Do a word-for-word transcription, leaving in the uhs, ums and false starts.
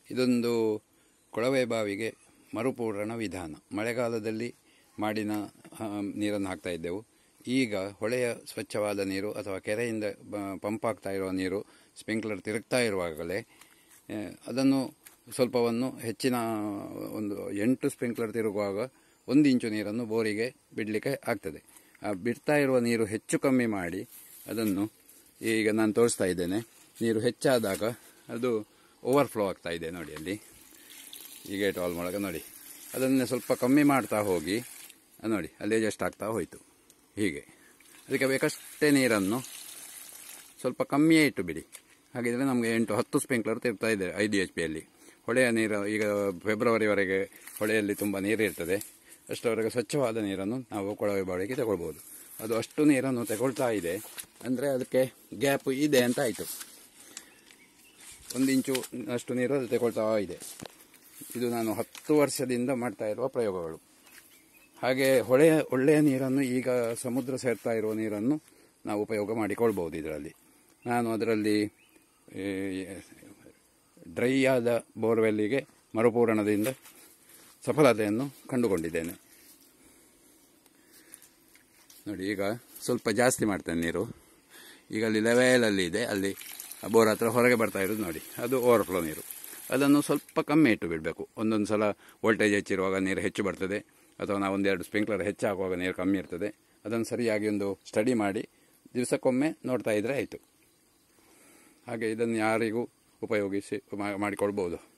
ಇದೊಂದು ಕೊಳವೆ ಬಾವಿಗೆ ಮರುಪೂರಣ ವಿಧಾನ. ಮಳೆಗಾಲದಲ್ಲಿ ಮಾಡಿನ ನೀರನ್ನು ಹಾಕ್ತಾ ಇದ್ದೆವು. ಈಗ ಹೊಳೆಯ ಸ್ವಚ್ಛವಾದ ನೀರು ಅಥವಾ ಕೆರೆಯಿಂದ ಪಂಪ್ ಆಗ್ತಾ ಇರುವ ನೀರು ಸ್ಪ್ರಿಂಕ್ಲರ್ ತಿರುಗ್ತಾ ಇರುವಾಗಲೇ ಅದನ್ನು ಸ್ವಲ್ಪವನ್ನು ಹೆಚ್ಚಿನ ಒಂದು ಎಂಟು ಸ್ಪ್ರಿಂಕ್ಲರ್ ತಿರುಗುವಾಗ ಒಂದು ಇಂಚು ನೀರನ್ನು ಬೋರಿಗೆ ಬಿಡಲಿಕ್ಕೆ ಆಗ್ತದೆ. ಆ ಬಿಡ್ತಾ ಇರುವ ನೀರು ಹೆಚ್ಚು ಕಮ್ಮಿ ಮಾಡಿ ಅದನ್ನು ಈಗ ನಾನು ತೋರಿಸ್ತಾ ಇದ್ದೇನೆ. ನೀರು ಹೆಚ್ಚಾದಾಗ ಅದು ಓವರ್ಫ್ಲೋ ಆಗ್ತಾ ಇದೆ ನೋಡಿ, ಅಲ್ಲಿ ಈ ಗೇಟ್ ವಾಲ್ ಮೂಲಕ ನೋಡಿ. ಅದನ್ನು ಸ್ವಲ್ಪ ಕಮ್ಮಿ ಮಾಡ್ತಾ ಹೋಗಿ ನೋಡಿ, ಅಲ್ಲೇ ಜಸ್ಟ್ ಆಗ್ತಾ ಹೋಯಿತು. ಹೀಗೆ ಅದಕ್ಕೆ ಬೇಕಷ್ಟೇ ನೀರನ್ನು ಸ್ವಲ್ಪ ಕಮ್ಮಿಯೇ ಇಟ್ಟು ಬಿಡಿ. ಹಾಗಿದ್ರೆ ನಮಗೆ ಎಂಟು ಹತ್ತು ಸ್ಪ್ರಿಂಕ್ಲರ್ ತಿರ್ತಾ ಇದೆ ಐದು ಎಚ್ ಪಿಯಲ್ಲಿ. ಹೊಳೆಯ ನೀರು ಈಗ ಫೆಬ್ರವರಿವರೆಗೆ ಹೊಳೆಯಲ್ಲಿ ತುಂಬ ನೀರಿರ್ತದೆ. ಅಷ್ಟರವರೆಗೆ ಸ್ವಚ್ಛವಾದ ನೀರನ್ನು ನಾವು ಕೊಳವೆ ಬಾವಿಗೆ ತಗೊಳ್ಬೋದು. ಅದು ಅಷ್ಟು ನೀರನ್ನು ತಗೊಳ್ತಾ ಇದೆ ಅಂದರೆ ಅದಕ್ಕೆ ಗ್ಯಾಪ್ ಇದೆ ಅಂತ ಆಯಿತು. ಒಂದು ಇಂಚು ಅಷ್ಟು ನೀರು ಅದು ತಗೊಳ್ತಾ ಇದೆ. ಇದು ನಾನು ಹತ್ತು ವರ್ಷದಿಂದ ಮಾಡ್ತಾ ಇರುವ ಪ್ರಯೋಗಗಳು. ಹಾಗೆ ಹೊಳೆಯ ಒಳ್ಳೆಯ ನೀರನ್ನು ಈಗ ಸಮುದ್ರ ಸೇರ್ತಾ ಇರುವ ನೀರನ್ನು ನಾವು ಉಪಯೋಗ ಮಾಡಿಕೊಳ್ಬೋದು. ಇದರಲ್ಲಿ ನಾನು ಅದರಲ್ಲಿ ಡ್ರೈ ಆದ ಬೋರ್ವೆಲ್ಲಿಗೆ ಮರುಪೂರಣದಿಂದ ಸಫಲತೆಯನ್ನು ಕಂಡುಕೊಂಡಿದ್ದೇನೆ ನೋಡಿ. ಈಗ ಸ್ವಲ್ಪ ಜಾಸ್ತಿ ಮಾಡ್ತೇನೆ ನೀರು. ಈಗ ಅಲ್ಲಿ ಲೆವೆಲಲ್ಲಿ ಇದೆ, ಅಲ್ಲಿ ಬೋರ್ ಹತ್ರ ಹೊರಗೆ ಬರ್ತಾ ಇರೋದು ನೋಡಿ, ಅದು ಓವರ್ಫ್ಲೋ ನೀರು. ಅದನ್ನು ಸ್ವಲ್ಪ ಕಮ್ಮಿ ಇಟ್ಟು ಬಿಡಬೇಕು. ಒಂದೊಂದು ಸಲ ವೋಲ್ಟೇಜ್ ಹೆಚ್ಚಿರುವಾಗ ನೀರು ಹೆಚ್ಚು ಬರ್ತದೆ, ಅಥವಾ ನಾವು ಒಂದೆರಡು ಸ್ಪ್ರಿಂಕ್ಲರ್ ಹೆಚ್ಚಾಗುವಾಗ ನೀರು ಕಮ್ಮಿ ಇರ್ತದೆ. ಅದನ್ನು ಸರಿಯಾಗಿ ಒಂದು ಸ್ಟಡಿ ಮಾಡಿ ದಿವಸಕ್ಕೊಮ್ಮೆ ನೋಡ್ತಾ ಇದ್ದರೆ ಆಯಿತು. ಹಾಗೆ ಇದನ್ನು ಯಾರಿಗೂ ಉಪಯೋಗಿಸಿ ಮಾಡಿಕೊಳ್ಬೋದು.